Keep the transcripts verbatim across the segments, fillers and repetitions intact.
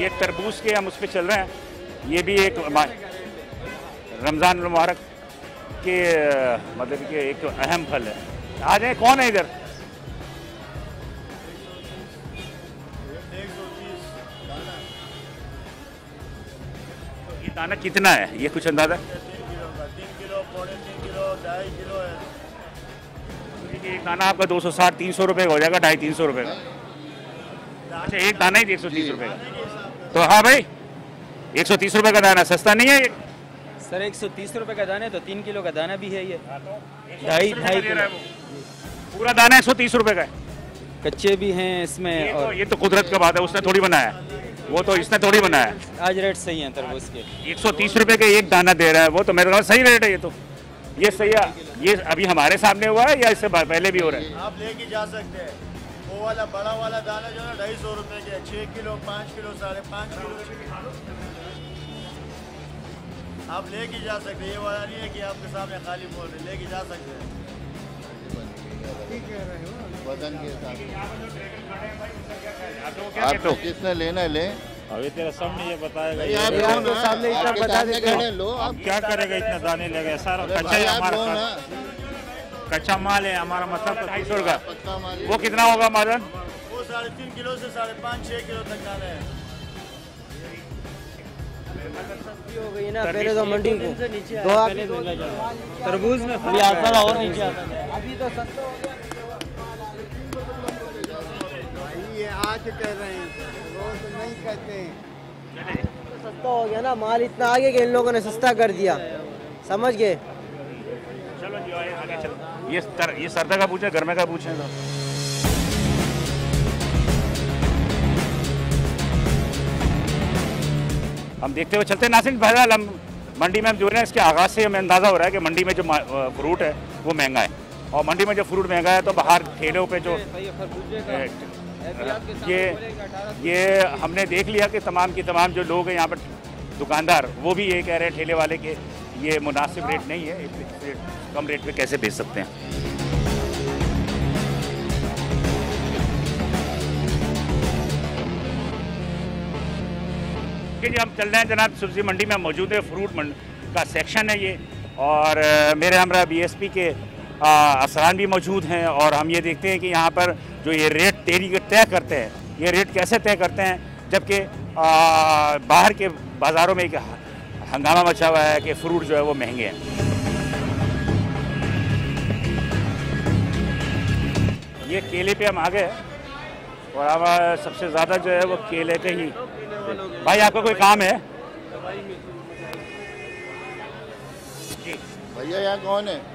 ये तरबूज के हम उस पर चल रहे हैं। ये भी एक रमज़ान मुबारक के मतलब कि एक अहम फल है। आ जाए, कौन है इधर? ये दाना कितना है, ये कुछ अंदाजा? तीन किलो, पौने तीन किलो, ढाई किलो है। एक दाना आपका दो सौ साठ तीन सौ रुपये का हो जाएगा, ढाई तीन सौ रुपये का। अच्छा, एक दाना ही एक सौ तीस रुपये का। तो हाँ भाई, एक सौ तीस रुपये का दाना सस्ता नहीं है ये? सर एक सौ तीस रुपये का दाना है तो तीन किलो का दाना भी है ये। ढाई ढाई किलो पूरा दाना एक सौ तीस रुपये का है। कच्चे भी हैं इसमें। ये, और तो, ये तो कुदरत का बात है, उसने थोड़ी बनाया, वो तो इसने थोड़ी बनाया। आज रेट सही है तरबूज के। एक सौ तीस रुपये का एक दाना दे रहा है वो, तो मेरे ख्याल सही रेट है ये तो। ये सही है। ये अभी हमारे सामने हुआ है या इससे पहले भी हो रहा है? आप लेके जा सकते हैं। वो वाला बड़ा वाला दाना जो है ना ढाई सौ रुपये के, छः किलो, पाँच किलो, साढ़े पाँच किलो आप लेके जा सकते हैं। ये वाला नहीं है कि आपके सामने खाली बोल रहे, लेके जा सकते हैं। वजन के हिसाब से आपको किसने लेना है ले। अभी तेरा सामने ये बताएगा। आप तो सामने इतना बता देते हैं, लो अब क्या करेगा, इतना दाने लेगा सारा कच्चा ही हमारा कच्चा माल है हमारा, मतलब ढाई सौ का। पक्का माल। वो कितना होगा मादन? वो साढ़े तीन किलो से साढ़े पाँच छः किलो तक दाना है। हो गई ना, पहले तो मंडी को दो तरबूज में अभी आता था और नीचे आता था, अभी तो सस्ता हो गया। ये आज कह रहे हैं, रोज नहीं कहते हैं। तो सस्ता हो गया ना, माल इतना आगे कि इन लोगों ने सस्ता कर दिया, समझ गए। चलो जी आगे चलो। ये तर, ये सरदा का पूछे, गर्मे का पूछे तो हम देखते हुए चलते हैं। नासिन बहरहाल हम मंडी में हम जो है इसके आगाज़ से हमें अंदाज़ा हो रहा है कि मंडी में जो फ्रूट है वो महंगा है, और मंडी में जो फ्रूट महंगा है तो बाहर ठेलों पे जो ये ये हमने देख लिया कि तमाम की तमाम जो लोग हैं यहाँ पर दुकानदार, वो भी ये कह रहे हैं ठेले वाले के ये मुनासिब रेट नहीं है, इससे कम रेट पे कैसे बेच सकते हैं। जी हम चल रहे हैं जनाब, सब्जी मंडी में मौजूद है, फ्रूट का सेक्शन है ये, और मेरे हमरा बीएसपी के अफसरान भी मौजूद हैं, और हम ये देखते हैं कि यहाँ पर जो ये रेट तेरी तय करते हैं, ये रेट कैसे तय करते हैं, जबकि बाहर के बाज़ारों में एक हंगामा मचा हुआ है कि फ्रूट जो है वो महंगे हैं। ये केले पे हम आ गए, और अब सबसे ज़्यादा जो है वो केले के ही। भाई आपका कोई काम है? जी भैया यहाँ कौन है?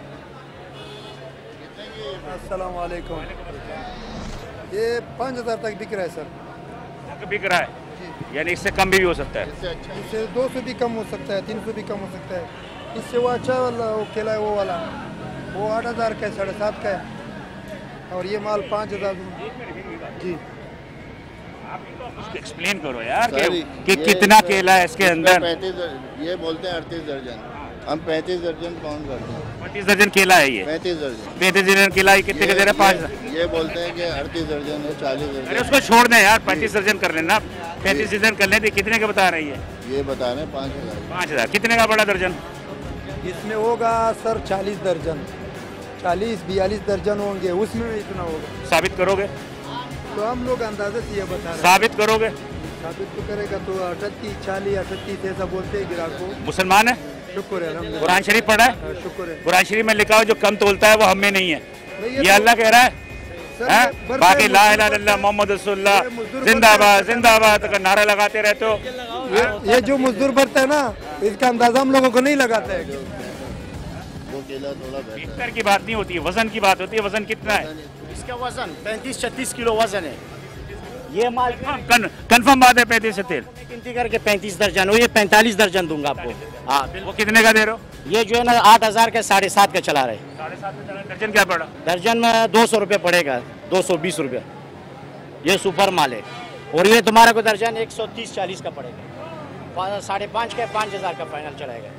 अस्सलाम वालेकुम। ये पाँच हज़ार तक बिक रहा है सर। बिक रहा है, यानी इससे कम भी हो सकता है? इससे अच्छा इससे दो सौ भी कम हो सकता है, तीन सौ भी कम हो सकता है। इससे वो अच्छा वाला वो केला है, वो वाला वो आठ हज़ार का है, साढ़े सात का है, और ये माल पाँच हज़ार। जी एक्सप्लेन करो यार कि, कि कितना केला है इसके अंदर। पैंतीस, ये बोलते हैं अड़तीस दर्जन, हम पैंतीस दर्जन काउंट करते हैं। पैंतीस दर्जन केला है ये? पैंतीस दर्जन। पैंतीस दर्जन केला ये कितने का दे रहा है? पाँच। ये बोलते हैं कि अड़तीस दर्जन है, चालीस दर्जन। अरे उसको छोड़ दें यार, पैंतीस दर्जन कर लेना, पैंतीस दर्जन कर लेते। कितने का बता रही है? ये बता रहे हैं पाँच हज़ार। पाँच हज़ार कितने का बड़ा दर्जन? इसमें होगा सर चालीस दर्जन, चालीस बयालीस दर्जन होंगे, उसमें इतना होगा। साबित करोगे? तो हम लोग अंदाजे से ये बता रहे हैं। साबित करोगे? साबित तो करेगा तो अठतीस चालीस अठतीस ऐसा बोलते हैं ग्राहक को। मुसलमान है? शुक्र है, अल्हम्दुलिल्लाह। कुरान शरीफ पढ़ा है? शुक्र है। कुरान शरीफ में लिखा हो जो कम तोलता है वो हम में नहीं है, ये ये अल्लाह कह रहा है। बाकी ला इलाहा इल्लल्लाह मोहम्मद रसूलुल्लाह जिंदाबाद जिंदाबाद का नारा लगाते रहते हो। ये, ये जो मजदूर भरता है ना, इसका अंदाजा हम लोगों को नहीं लगाता है। वो केला थोड़ा बेहतर लीटर की बात नहीं होती है, वजन की बात होती है। वजन कितना है इसका? वजन पैंतीस छत्तीस किलो वजन है। ये माल कंफर्म बात है? पैंतीस से तेल गिनती करके पैंतीस दर्जन हो, ये पैंतालीस दर्जन दूंगा आपको। हाँ, वो कितने का दे रहे हो? ये जो है ना आठ हजार का साढ़े सात का चला रहे। साढ़े सात में चला, दर्जन क्या पड़ा? दर्जन में दो सौ रुपये पड़ेगा, दो सौ बीस रुपये। ये सुपर माल है, और ये तुम्हारा को दर्जन एक सौ तीस चालीस का पड़ेगा, साढ़े पाँच का पाँच हजार का फाइनल चलाएगा।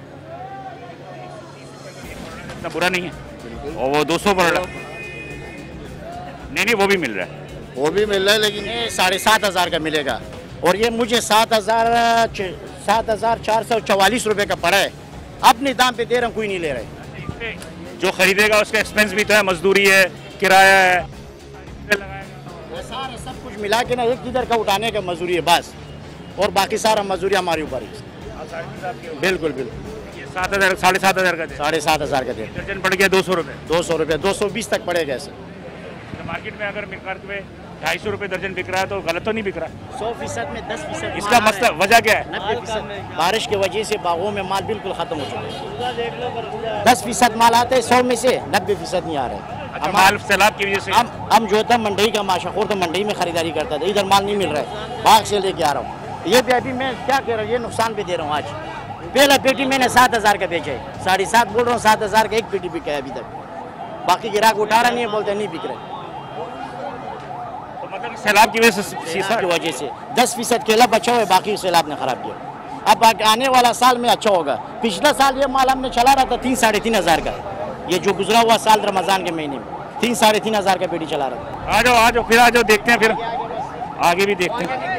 इतना बुरा नहीं है, और वो दो सौ पड़ रहा। नहीं नहीं वो भी मिल रहा है, वो भी मिल रहा है, लेकिन साढ़े सात हजार का मिलेगा। और ये मुझे सात हज़ार सात हज़ार चार सौ चवालीस रुपये का पड़ा है। अपने दाम पे दे रहा हूँ, कोई नहीं ले रहे। जो खरीदेगा उसका एक्सपेंस भी तो है, मजदूरी है, किराया है, सारा सब कुछ मिला के ना एक किधर का उठाने का मजदूरी है बस, और बाकी सारा मजदूरी हमारे ऊपर है। बिल्कुल बिल्कुल। सात हज़ार साढ़े सात हज़ार का साढ़े सात हज़ार का दे, दर्जन पड़ गया दो सौ रुपये दो सौ रुपये दो सौ बीस तक पड़ेगा ऐसे। तो मार्केट में अगर मार्केट में ढाई सौ रुपये दर्जन बिक रहा है तो गलत तो नहीं बिक रहा? सौ फीसद में दस फीसद इसका मसला वजह क्या है? नब्बे फीसद बारिश की वजह से बागों में माल बिल्कुल खत्म हो चुका है। दस फीसद माल आते हैं सौ में से, नब्बे फीसद नहीं आ रहे। अच्छा, माल सैलाब की वजह से हम हम जो था मंडी का माशाखोर तो मंडी में खरीदारी करता था, इधर माल नहीं मिल रहा है, बाग से लेके आ रहा हूँ। ये भी अभी मैं क्या कह रहा हूँ, ये नुकसान पे दे रहा हूँ। आज पहला पेटी मैंने सात हज़ार का बेचा है, साढ़े सात बोल रहा हूँ, सात हज़ार का एक पेटी बिका है अभी तक। बाकी ग्राहक उठा रहा नहीं है, बोलते नहीं बिक रहे। तो मतलब सैलाब की वजह से शीशा की वजह से दस फीसद केला बचा हुआ है, बाकी सैलाब ने खराब किया। अब आने वाला साल में अच्छा होगा। पिछला साल ये माल हमने चला रहा था तीन साढ़े तीन हज़ार का, ये जो गुजरा हुआ साल रमजान के महीने में तीन साढ़े तीन हज़ार का पेटी चला रहा था। आ जाओ आ जाओ फिर आ जाओ, देखते हैं, फिर आगे भी देखते हैं।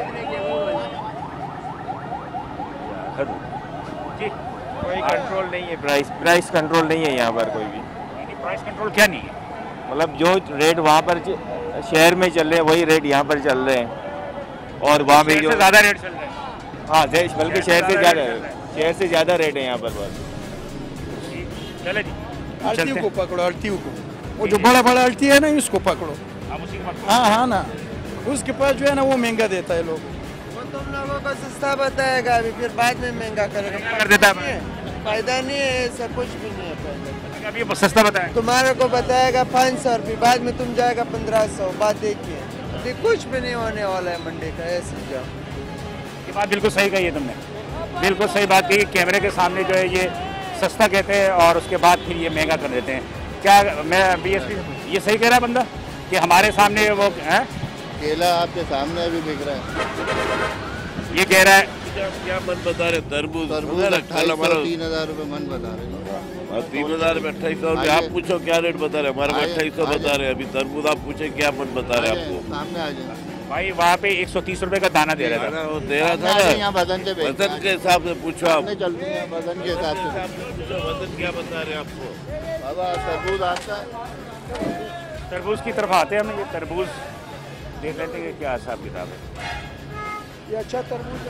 कोई कंट्रोल नहीं है, प्राइस प्राइस कंट्रोल नहीं है यहाँ पर कोई भी। प्राइस कंट्रोल क्या नहीं है? मतलब जो रेट वहाँ पर शहर में चल रहे हैं वही रेट यहाँ पर चल रहे हैं, और वहाँ पे जो ज़्यादा रेट चल रहा है। हाँ देश बल्कि शहर से ज़्यादा शहर से ज़्यादा रेट है यहाँ पर बस। चले जी, अड़तियों को पकड़ो, अड़तियों को, वो जो बड़ा बड़ा अड़ती है ना इसको पकड़ो। हाँ हाँ ना, उसके पास जो है ना वो महंगा देता है लोग। वो तुम लोगों को सस्ता बताएगा, अभी फिर बाद में महंगा करेगा। कर देता है, फायदा नहीं है, ऐसा कुछ भी नहीं है फायदा। अभी सस्ता बताया, तुम्हारे को बताएगा पाँच सौ रुपये, बाद में तुम जाएगा पंद्रह सौ। बात देखिए, अभी कुछ भी नहीं होने वाला है मंडी का, ऐसे जाओ। ये बात बिल्कुल सही कही है तुमने, बिल्कुल सही बात कही। कैमरे के सामने जो है ये सस्ता कहते हैं और उसके बाद फिर ये महंगा कर देते हैं। क्या मैं बीएसपी ये सही कह रहा है बंदा कि हमारे सामने वो है? केला आपके सामने अभी बिक रहा है। ये कह रहा है क्या मन बता रहे? तरबूज तरबूज अट्ठाईस सौ तीन हजार रुपये मन बता रहे हैं। तीन हजार में अट्ठाईस सौ आप पूछो क्या रेट बता रहे? हमारे को अट्ठाईस सौ बता रहे हैं। अभी तरबूज आप पूछे क्या मन बता रहे हैं आपको? सामने आ जाए भाई, वहाँ पे एक सौ तीस रुपए का दाना दे रहा था। वो दे रहा था ना, यहाँ वजन से वजन के हिसाब से पूछो आप। चलती है वजन के हिसाब से पूछो वजन क्या बता रहे हैं आपको? बाबा तरबूज आता है। तरबूज की तरफ आते हैं हम, ये तरबूज देख लेते हैं कि क्या हिसाब किताब है। ये अच्छा तरबूज,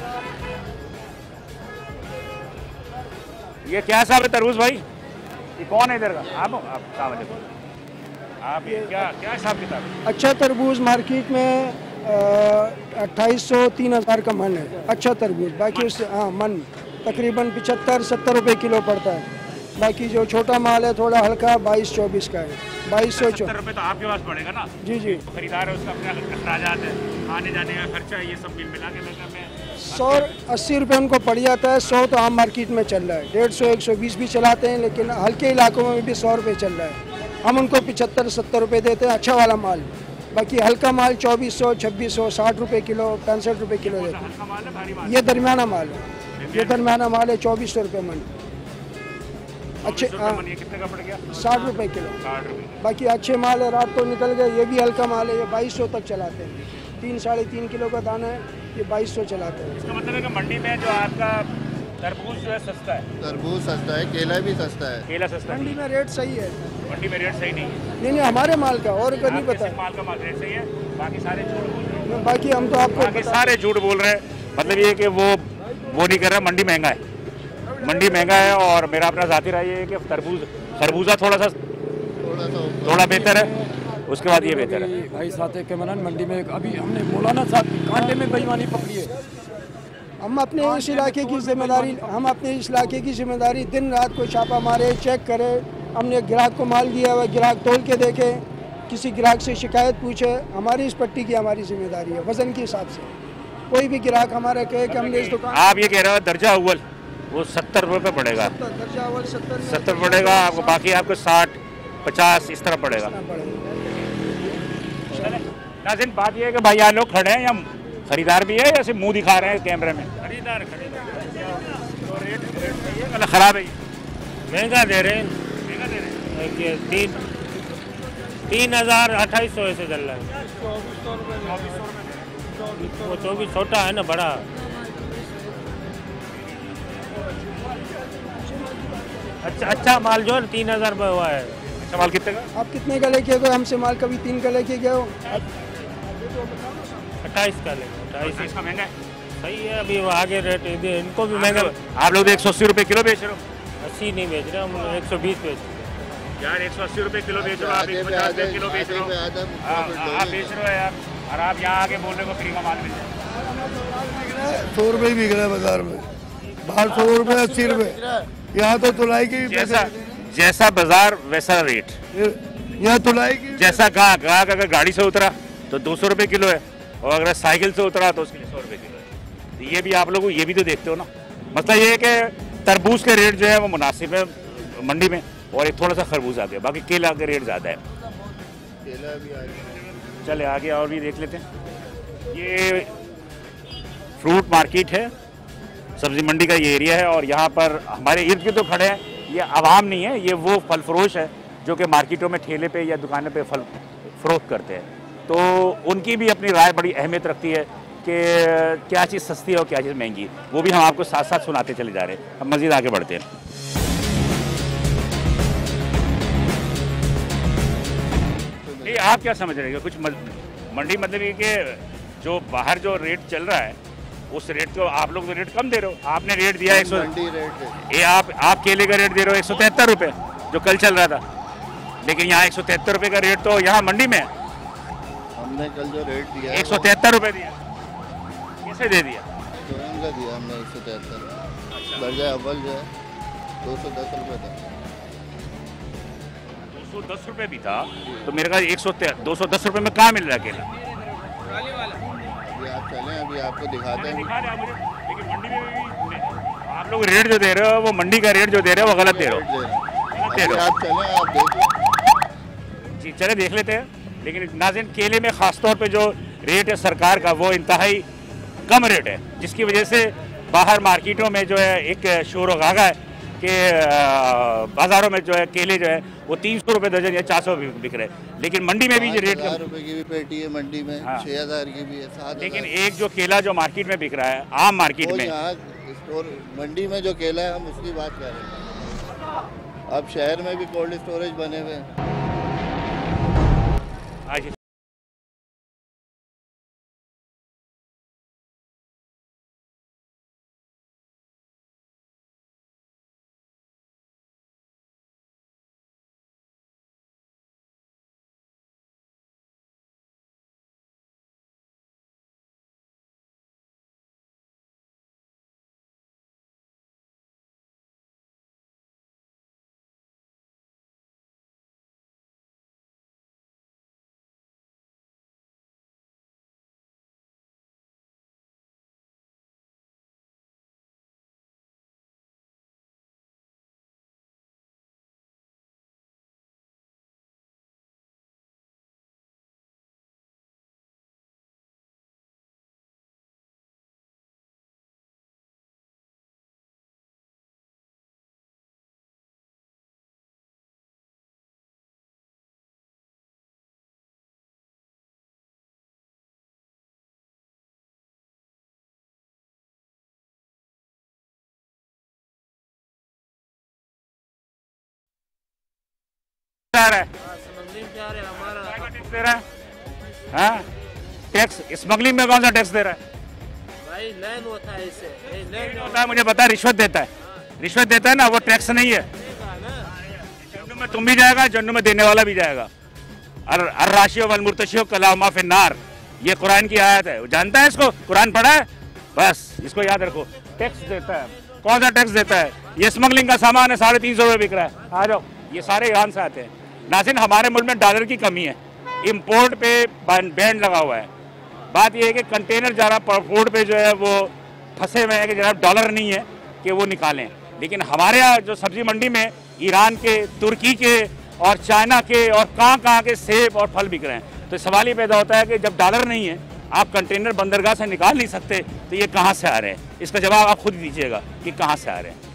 ये क्या हिसाब है तरबूज भाई? ये कौन है इधर का? आप आप सामने देखो, आप ये क्या क्या हिसाब किताब है? अच्छा तरबूज मार्केट में अट्ठाईस सौ तीन हज़ार का मन है, अच्छा तरबूज। बाकी उससे हाँ मन तकरीबन पिछहत्तर सत्तर रुपये किलो पड़ता है। बाकी जो छोटा माल है थोड़ा हल्का बाईस चौबीस का है, बाईस सौ सत्तर रुपये तो आपके पास पड़ेगा ना? जी जी। खरीदार है, उसका अपना अखराजात है, आने जाने का खर्चा है, ये सब बिल मिला के मैं सौ अस्सी रुपये उनको पड़ जाता है। सौ तो आम मार्केट में चल रहा है, डेढ़ सौ एक सौ बीस भी चलाते हैं, लेकिन हल्के इलाकों में भी सौ रुपये चल रहा है। हम उनको पिछहत्तर सत्तर रुपये देते हैं अच्छा वाला माल। बाकी हल्का माल चौबीस सौ छब्बीस सौ साठ रुपये किलो पैंसठ रुपये किलो देते हैं। ये दरमियाना माल है, ये दरमियाना माल है चौबीस सौ रुपये मन। अच्छे कितने का पड़ गया? साठ रुपये किलो। बाकी अच्छे माल है, रात तो निकल गए। ये भी हल्का माल है, ये बाईस सौ तक चलाते हैं। तीन साढ़े तीन किलो का दाना है, ये बाईस सौ चलाते हैं। इसका मतलब है कि मंडी में जो आपका तरबूज जो है सस्ता है, तरबूज सस्ता है, केला भी सस्ता है। केला सस्ता मंडी में रेट सही है, मंडी में रेट सही नहीं है। नहीं नहीं हमारे माल का और का नहीं पता है। माल का रेट सही है, बाकी सारे झूठ बोल रहे हैं। बाकी हम तो आपको बाकी सारे झूठ बोल रहे हैं। मतलब ये कि वो वो नहीं कर रहा, मंडी महंगा है, मंडी महंगा है। और मेरा अपना ज़ाती राय ये है कि तरबूज खरबूजा थोड़ा सा थोड़ा सा थोड़ा बेहतर है, उसके बाद ये बेहतर है। भाई साथ के मनन मंडी में अभी हमने मौलाना साहब की कांटे में बेईमानी पकड़ी है। हम अपने इस इलाके की जिम्मेदारी हम अपने इस इलाके की जिम्मेदारी दिन रात को छापा मारे, चेक करे। हमने ग्राहक को माल दिया हुआ, ग्राहक तोल के देखे, किसी ग्राहक से शिकायत पूछे। हमारी इस पट्टी की हमारी जिम्मेदारी है वजन के हिसाब से। कोई भी ग्राहक हमारा कहे कि हमने इस दुकान, आप ये कह रहे हो दर्जा अव्वल वो सत्तर रुपये पड़ेगा, दर्जा अव्वल सत्तर सत्तर पड़ेगा आपको, बाकी आपको साठ पचास इस तरह पड़ेगा। नाज़रीन, बात ये है कि भाई यहाँ लोग खड़े हैं, या खरीदार भी है या सिर्फ मुंह दिखा रहे हैं कैमरे में? खरीदार खरीदार तो रेट रेट सही है मतलब ख़राब है? महंगा दे रहे हैं, महंगा दे रहे हैं। तीन तीन हजार अट्ठाईस सौ ऐसे चल रहा है। वो चौबीस छोटा है ना, बड़ा अच्छा अच्छा माल जो है तीन हजार रुपये हुआ है। अच्छा माल कितने का? आप कितने का लेके गए? हमसे माल कभी तीन का लेके गए हो? अट्ठाईस का ले, अट्ठाईस का महंगा है। सही है, अभी वो आगे रेट इनको भी महंगा। आप लोग एक सौ अस्सी रुपये किलो बेच रहे हो? अस्सी नहीं बेच रहे हम, एक सौ बीस बेच रहे यार। एक सौ अस्सी रुपये किलो बेच रहे हो, आप एक सौ पचास रुपये किलो बेच रहे हो, आप बेच रहे हो यार। और आप यहाँ आके बोल रहे हो फ्री का माल मिल जाए। सौ रुपये ही बिक रहा है बाजार में, बाहर सौ रुपये अस्सी रुपये, यहाँ तो तुलाई की जैसा जैसा बाजार वैसा रेट, यहाँ तुलाई की जैसा गाहक गाहक अगर गाड़ी से उतरा तो दो सौ रुपये किलो है, और अगर साइकिल से उतरा तो उसके लिए सौ रुपये किलो है। तो ये भी आप लोग ये भी तो देखते हो ना। मतलब ये है कि तरबूज के रेट जो है वो मुनासिब है मंडी में, और एक थोड़ा सा खरबूज आ गया, बाकी केला का रेट ज़्यादा है। केला भी आ गया। चले आगे और भी देख लेते हैं। ये फ्रूट मार्केट है, सब्जी मंडी का ये एरिया है, और यहाँ पर हमारे इर्द गिर्द तो खड़े हैं, ये आवाम नहीं है, ये वो फल फरोश है जो कि मार्केटों में ठेले पे या दुकानों पे फल फरोख्त करते हैं। तो उनकी भी अपनी राय बड़ी अहमियत रखती है कि क्या चीज़ सस्ती है और क्या चीज़ महंगी, वो भी हम आपको साथ साथ सुनाते चले जा रहे हैं। हम मज़ीद आगे बढ़ते हैं। नहीं, आप क्या समझ रहे हो? कुछ मंडी मतलब ये कि जो बाहर जो रेट चल रहा है उस रेट को आप लोग तो रेट कम दे रहे हो। आपने रेट दिया एक सौ ये आप आप केले का रेट दे रहे हो एक सौ तिहत्तर रुपये जो कल चल रहा था, लेकिन यहाँ एक सौ तिहत्तर रुपये का रेट तो यहाँ मंडी में है। हमने कल जो रेट दिया एक सौ तिहत्तर रुपये दिया, कैसे दे दिया? स्वयं का दिया हमने एक सौ तिहत्तर। दर्जा अव्वल जो है दो सौ दस रुपये था। दो सौ दस रुपये भी था तो मेरे ख्याल एक सौ दो सौ दस रुपये में कहाँ मिल रहा है केला? अभी आप चलें, अभी आपको दिखाते हैं। दिखा रहे हैं मुझे, लेकिन मंडी में भी आप लोग रेट जो दे रहे हो वो मंडी का रेट जो दे रहे हो वो गलत दे रहे हो। अभी आप चलें, आप देख जी चले देख लेते हैं। लेकिन नाज़रीन, केले में ख़ास तौर पे जो रेट है सरकार का वो इंतहाई कम रेट है, जिसकी वजह से बाहर मार्केटों में जो है एक शोर व गागा है कि बाज़ारों में जो है केले जो है वो तीन सौ रुपये दर्जन या चार सौ बिक रहे हैं, लेकिन मंडी में भी जो रेट हजार रुपये की भी पेटी है मंडी में, हाँ। छः हज़ार की भी है, सात। लेकिन एक जो केला जो मार्केट में बिक रहा है आम मार्केट में, यहाँ स्टोर मंडी में जो केला है हम उसकी बात कर रहे हैं। अब शहर में भी कोल्ड स्टोरेज बने हुए हैं। आज आ रहा है टैक्स दे रहा है, हाँ टैक्स स्मगलिंग में कौन सा टैक्स दे रहा है? भाई लैन होता है इससे, लैन होता है मुझे पता है, रिश्वत देता है, रिश्वत देता है ना, वो टैक्स नहीं है। जन्नू में तुम भी जाएगा, जन्नू में देने वाला भी जाएगा। और अर्राशियो वल मुर्तशियो कलामा फिन्नार, ये कुरान की आयत है। जानता है इसको? कुरान पढ़ा है? बस इसको याद रखो। टैक्स देता है, कौन सा टैक्स देता है? ये स्मगलिंग का सामान है, साढ़े तीन सौ रुपये बिक रहा है। आ जाओ, ये सारे ईरान से आते हैं। नाज़रीन, हमारे मुल्क में डॉलर की कमी है, इंपोर्ट पे बैन लगा हुआ है। बात यह है कि कंटेनर ज़रा पोर्ट पे जो है वो फंसे हुए हैं कि जनाब डॉलर नहीं है कि वो निकालें। लेकिन हमारे यहाँ जो सब्जी मंडी में ईरान के, तुर्की के और चाइना के और कहाँ कहाँ के सेब और फल बिक रहे हैं। तो सवाल ये पैदा होता है कि जब डॉलर नहीं है, आप कंटेनर बंदरगाह से निकाल नहीं सकते, तो ये कहाँ से आ रहे हैं? इसका जवाब आप खुद दीजिएगा कि कहाँ से आ रहे हैं।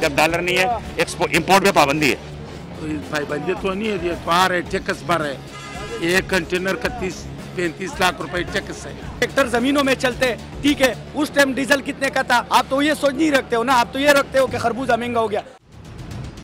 जब डॉलर नहीं है एक्सपोर्ट इम्पोर्ट पे पाबंदी है। पाबंदी तो नहीं है, ये तो आ रहे टैक्स भर रहे, एक कंटेनर का तीस पैंतीस लाख रुपए टैक्स है। ट्रैक्टर जमीनों में चलते, ठीक है, उस टाइम डीजल कितने का था, आप तो ये सोच नहीं रखते हो ना, आप तो ये रखते हो कि खरबूजा महंगा हो गया।